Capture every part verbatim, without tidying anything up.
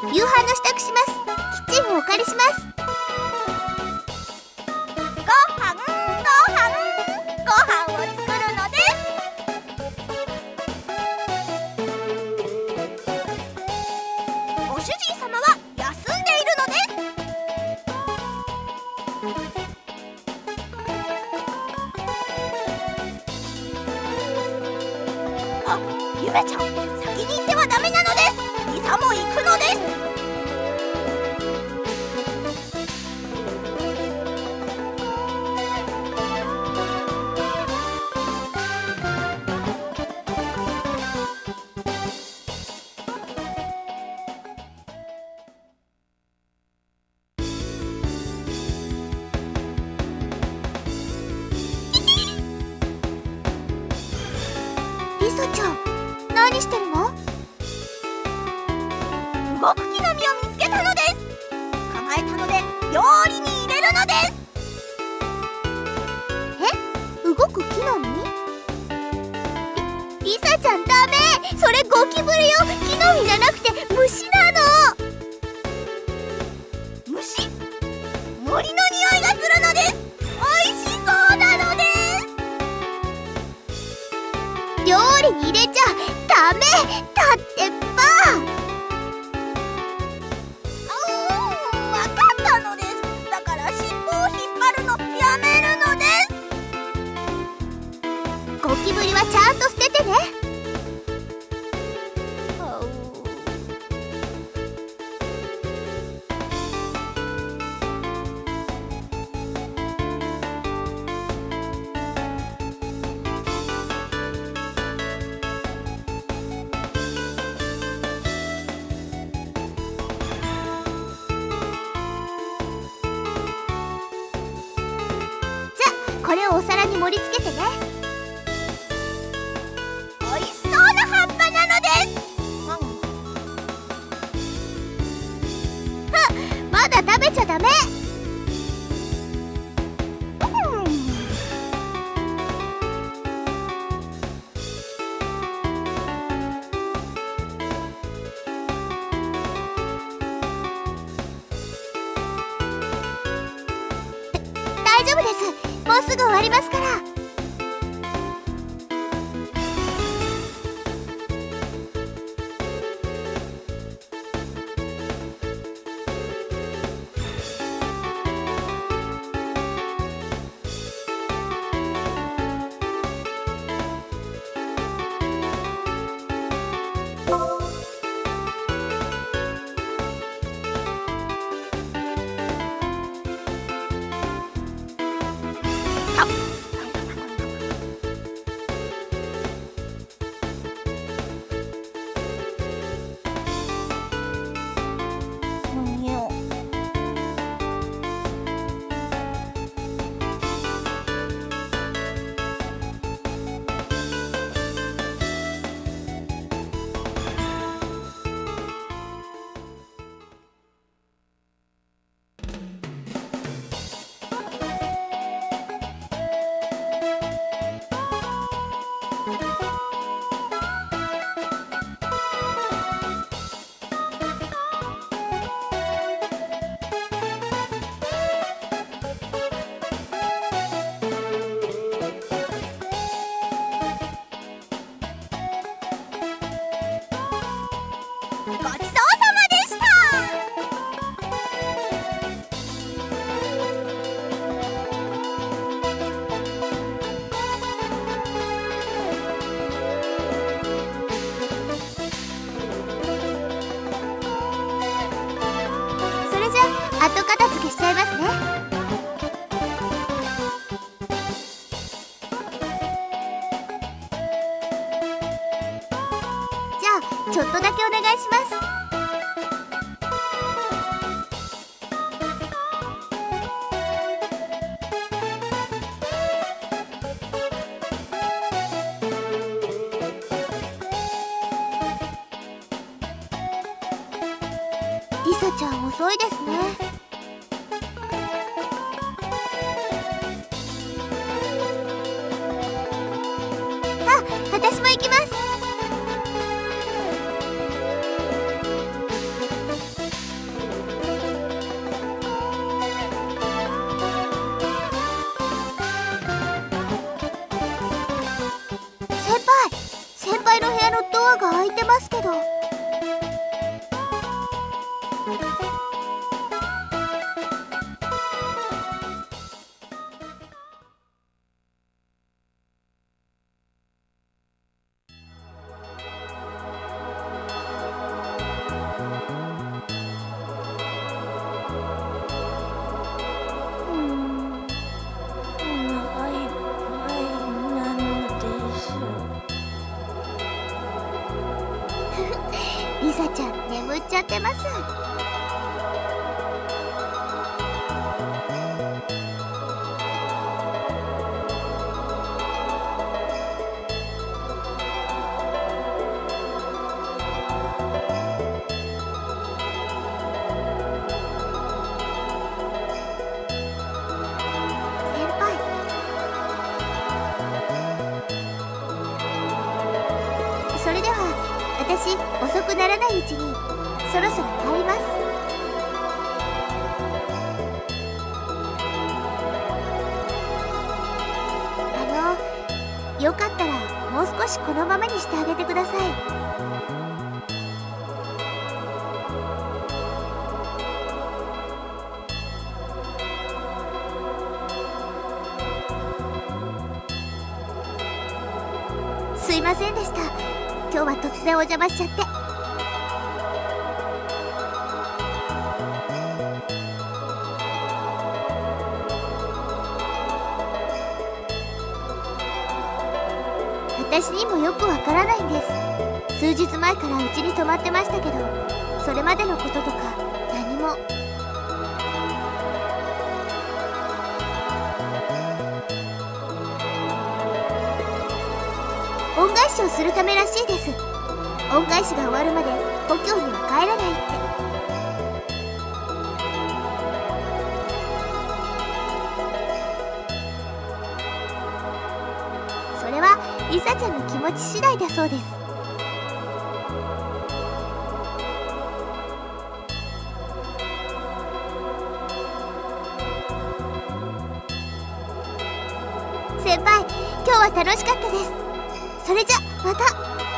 夕飯の支度します。キッチンをお借りします。 ご飯ご飯ご飯を作るのです。ご主人様は休んでいるのです。あ、ゆめちゃん、先に行ってはダメなのです。リサも行くのです。 リサちゃん、何してるの？ 動く木の実を見つけたのです。捕まえたので料理に入れるのです。 え、動く木の実？リリサちゃん、ダメ。それゴキブリよ。木の実じゃなくて虫なの。 虫？森の匂いがするのです。おいしそうなのです。 料理に入れちゃダメだってば。ゴキブリはちゃんと捨ててね。じゃあこれをお皿に盛り付けてね。 おいしそうな葉っぱなのです。 はっ、まだ食べちゃダメ。大丈夫です。もうすぐ終わりますから。 ごちそうさまでした。 それじゃあ後片付けしちゃいますね。じゃあちょっとだけお願いします。リサちゃん遅いですね。あ、私も行きます。 てますけど。リサちゃん眠っちゃってます。先輩、それでは私遅くならないうちにそろそろ帰ります。あの、よかったらもう少しこのままにしてあげてください。すいませんでした。今日は突然お邪魔しちゃって。私にもよくわからないんです。数日前からうちに泊まってましたけど、それまでのこととか何も。恩返しをするためらしいです。恩返しが終わるまで故郷には帰らないって。それはリサちゃんの気持ち次第だそうです。先輩、今日は楽しかったです。それじゃまた。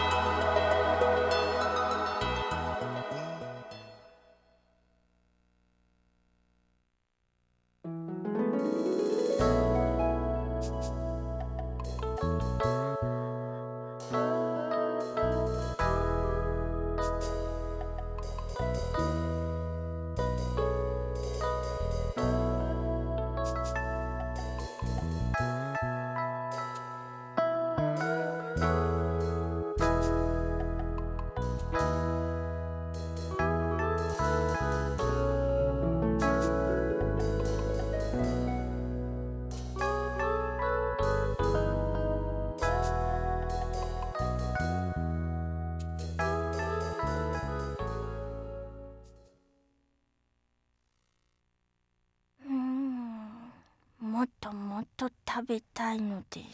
もっともっと食べたいのです。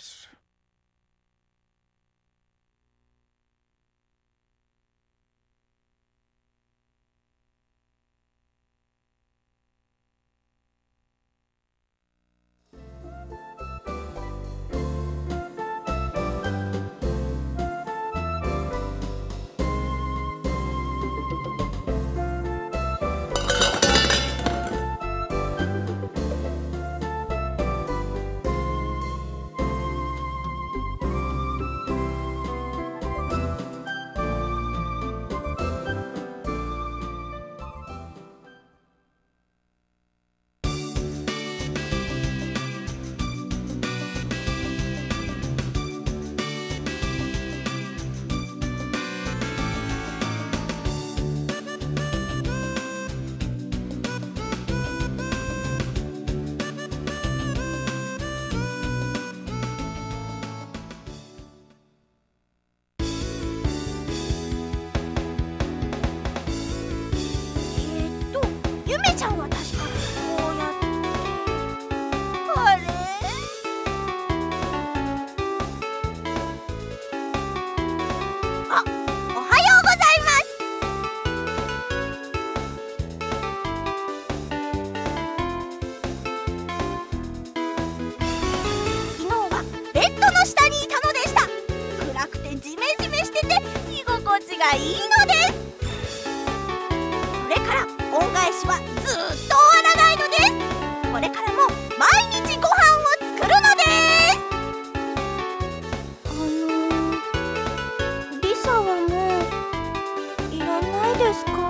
ゆめちゃんは確かこうやって。あれ？あ、おはようございます。昨日はベッドの下にいたのでした。暗くてジメジメしてて居心地ががいいのです。それから恩返しはずっと終わらないのです。これからも毎日ご飯を作るのです。 あのー、リサはもういらないですか？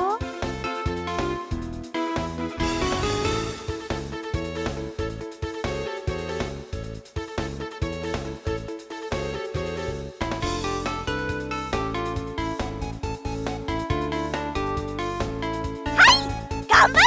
頑張るのです。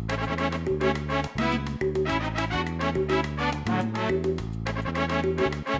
「